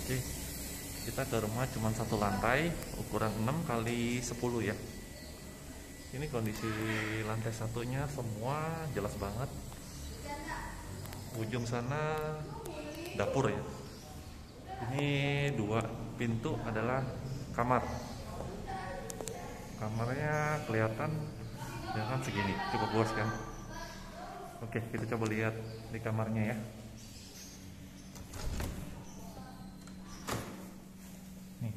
Oke, kita ke rumah cuma satu lantai, ukuran 6 kali 10 ya. Ini kondisi lantai satunya semua jelas banget. Ujung sana dapur ya. Ini 2 pintu adalah kamar. Kamarnya kelihatan ya kan segini, cukup luas kan. Oke, kita coba lihat di kamarnya ya. Nih.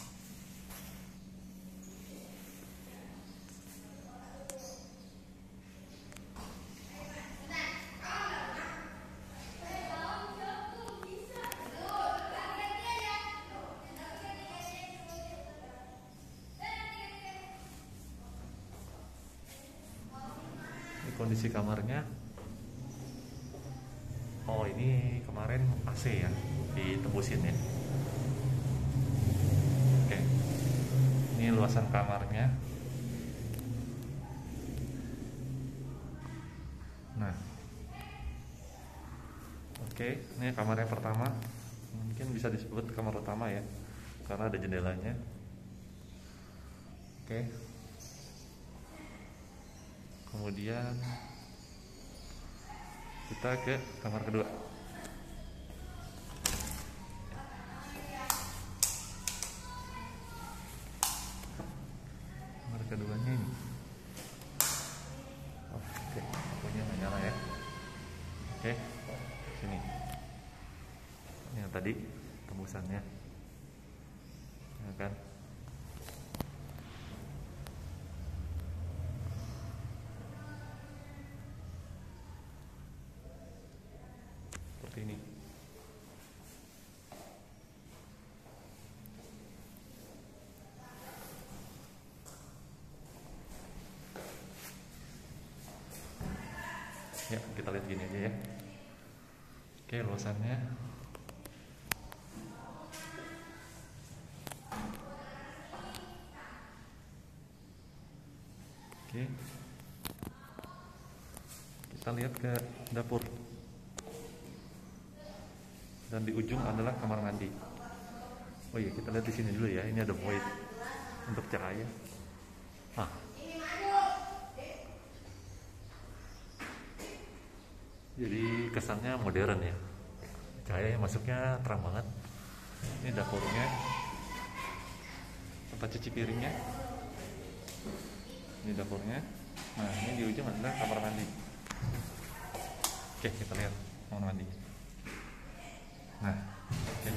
Ini kondisi kamarnya. Oh, ini kemarin AC ya, ditembusin ya. Oke, ini luasan kamarnya. Nah, oke, ini kamarnya pertama. Mungkin bisa disebut kamar utama ya, karena ada jendelanya. Oke, kemudian kita ke kamar kedua. Kamar keduanya ini. Oke, lampunya nggak nyala ya. Oke, sini. Yang tadi tembusannya, ya kan? Seperti ini. Ya, kita lihat gini aja ya. Oke, luasannya. Oke. Kita lihat ke dapur. Dan di ujung adalah kamar mandi. Oh iya, kita lihat di sini dulu ya. Ini ada void untuk cahaya. Nah, jadi kesannya modern ya. Cahaya masuknya terang banget. Ini dapurnya, tempat cuci piringnya. Ini dapurnya. Nah, ini di ujung adalah kamar mandi. Oke, kita lihat kamar mandi. Nah, oke.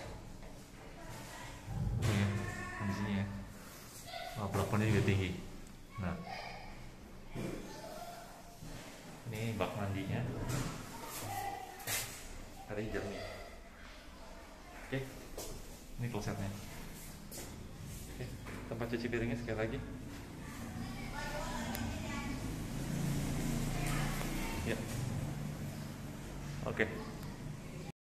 Oh ya, kondisinya ya. Oh, plafonnya juga tinggi. Nah, ini bak mandinya. Ada jernih. Oke, ini klosetnya. Oke, tempat cuci piringnya sekali lagi. Ya, oke.